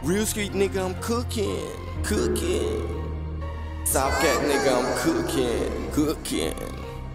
Real street nigga, I'm cooking. South Cat nigga, I'm cooking.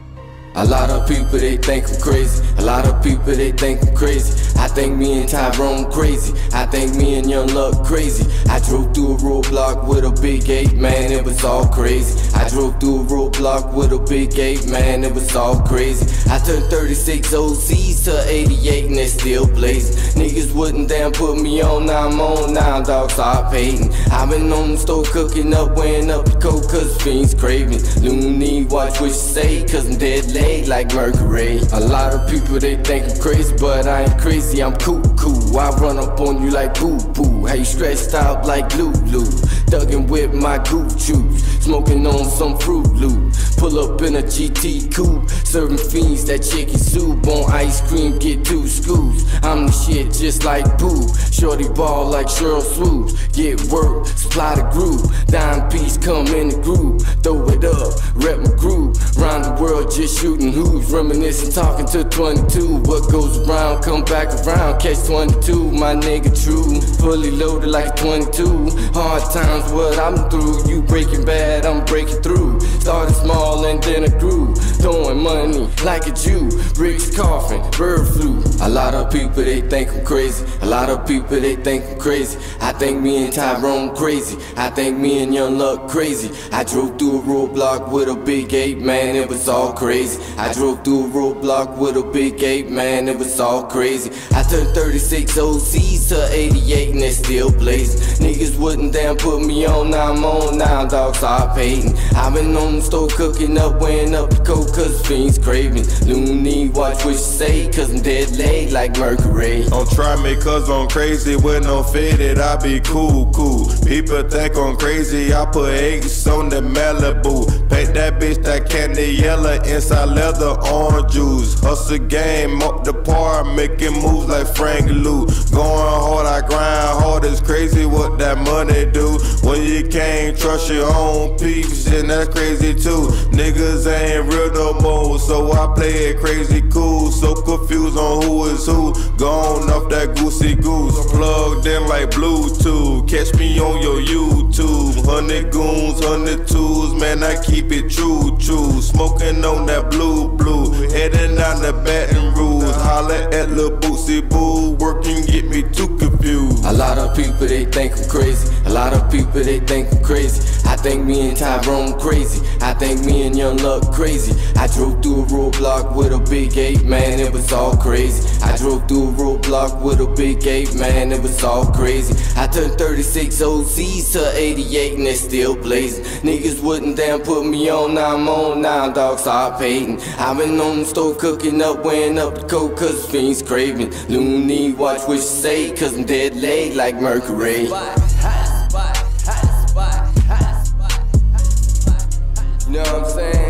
A lot of people, they think I'm crazy. A lot of people, they think I'm crazy. I think me and Tyrone crazy. I think me and Young Luck crazy. I drove through a roadblock with a big 8, man, it was all crazy. I drove through a roadblock with a big 8, man, it was all crazy. I turned 36 OCs to 88 and they still blazing. Niggas wouldn't damn put me on, now I'm on now, dog, stop hating. I been on the stove cooking up, weighing up the coke cause fiends craving. Looney, watch what you say cause I'm dead late like Mercury. A lot of people, they think I'm crazy, but I ain't crazy, I'm cool. I run up on you like boo-boo. How you stretched out like Lulu. Thuggin' with my goof juice, smoking on some Fruit Loop. Pull up in a GT coupe, serving fiends that chicken soup. On ice cream, get 2 scoops. I'm the shit just like Boo. Shorty ball like Sheryl Swoops. Get work, supply the groove. Dime piece come in the groove. Throw it up, rep my groove. Round the world just shooting hoops. Reminiscing, talking to 22. What goes around, come back around. Catch 22, my nigga true. Fully loaded like 22. Hard times, what I'm through. You breaking bad, I'm breaking through. Started small and then I grew. Throwing money like a Jew. Bricks coughing, bird flu. A lot of people, they think I'm crazy. A lot of people, they think I'm crazy. I think me and Tyrone crazy. I think me and Young Luck crazy. I drove through a roadblock with a big 8, man, it was all crazy. I drove through a roadblock with a big 8, man, it was all crazy. I turned 36 OCs to 88 and they still blazing. Niggas wouldn't damn put me on, now I'm on now, dog, stop hating. I been on the stove cooking up, weighing up the coke cause fiends craving. Looney, watch what you say cause I'm dead late like Mercury. Don't try me cause I'm crazy with no fitted, I be cool. People think I'm crazy, I put 8s on the Malibu. Paint that bitch that candy yellow, inside leather, orange juice. Hustle game, up the par, making moves like Frank Lou. Going hard, I grind hard, it's crazy what that money do. When you can't trust your own peeps, and that's crazy too. Niggas ain't real no more, so I play it crazy cool. So confused on who is who, gone off that goosey goose. Plugged in like Bluetooth, catch me on your YouTube. 100 goons, 100 tools, man, I keep it true. Smoking on that blue, heading down the Baton Rouge. Holla at Lil Bootsy Boo, working get me too confused. A lot of people, they think I'm crazy. A lot of people, they think I'm crazy. I think me and Tyrone crazy. I think me and Young Luck crazy. I drove through a roadblock with a big 8, man, it was all crazy. I drove through a roadblock with a big 8, man, it was all crazy. I turned 36 OCs to 88 and they still blazing. Niggas wouldn't damn put me on, now I'm on now, dog, stop hating. I been on the stove cooking up, weighing up the coke cause fiends craving. Looney, watch what you say cause I'm dead late like Mercury. You know what I'm saying?